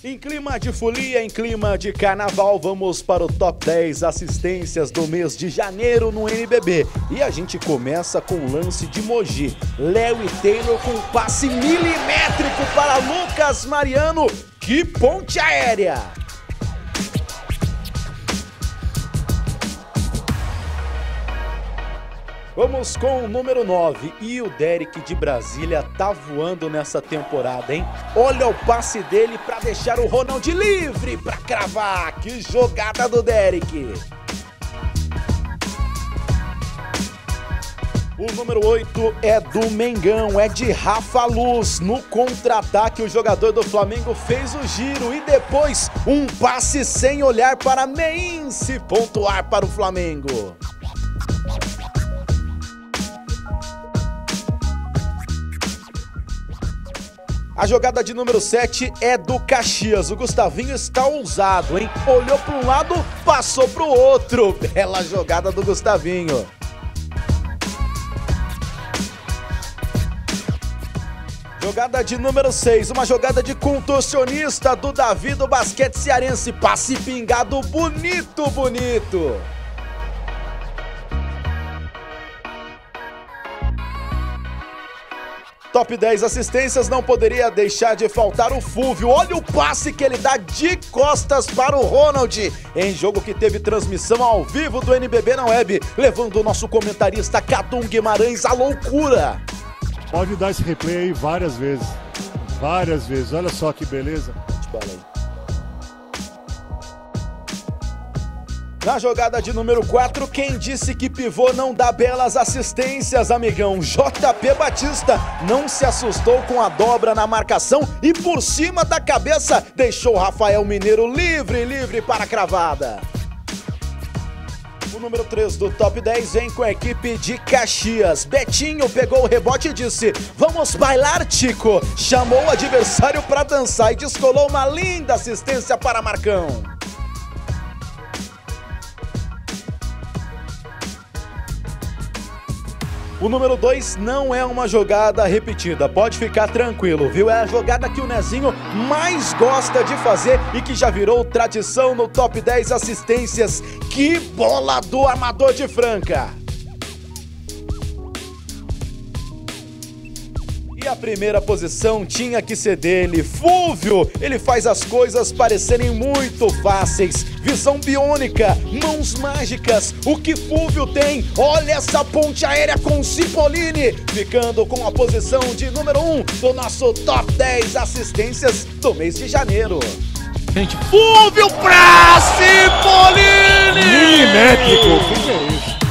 Em clima de folia, em clima de carnaval, vamos para o top 10 assistências do mês de janeiro no NBB. E a gente começa com o lance de Mogi. Léo e Taylor com passe milimétrico para Lucas Mariano. Que ponte aérea! Vamos com o número 9, e o Derek de Brasília tá voando nessa temporada, hein? Olha o passe dele para deixar o Ronald livre para cravar. Que jogada do Derek! O número 8 é do Mengão, é de Rafa Luz. No contra-ataque, o jogador do Flamengo fez o giro e depois um passe sem olhar para Meinse pontuar para o Flamengo. A jogada de número 7 é do Caxias. O Gustavinho está ousado, hein? Olhou para um lado, passou para o outro. Bela jogada do Gustavinho. Jogada de número 6, uma jogada de contorcionista do Davi do basquete cearense. Passe pingado bonito, bonito. Top 10 assistências, não poderia deixar de faltar o Fúvio. Olha o passe que ele dá de costas para o Ronald, em jogo que teve transmissão ao vivo do NBB na web, levando o nosso comentarista Cadum Guimarães à loucura. Pode dar esse replay aí várias vezes, olha só que beleza. Na jogada de número 4, quem disse que pivô não dá belas assistências, amigão? JP Batista não se assustou com a dobra na marcação e por cima da cabeça deixou Rafael Mineiro livre para a cravada. O número 3 do top 10 vem com a equipe de Caxias. Betinho pegou o rebote e disse: "Vamos bailar, Tico!" Chamou o adversário para dançar e descolou uma linda assistência para Marcão. O número 2 não é uma jogada repetida, pode ficar tranquilo, viu? É a jogada que o Nezinho mais gosta de fazer e que já virou tradição no top 10 assistências. Que bola do armador de Franca! E a primeira posição tinha que ser dele, Fúvio. Ele faz as coisas parecerem muito fáceis. Visão biônica, mãos mágicas, o que Fúvio tem? Olha essa ponte aérea com Cipollini, ficando com a posição de número 1 do nosso top 10 assistências do mês de janeiro. Gente, Fúvio pra Cipollini! Milimétrico, o que é isso?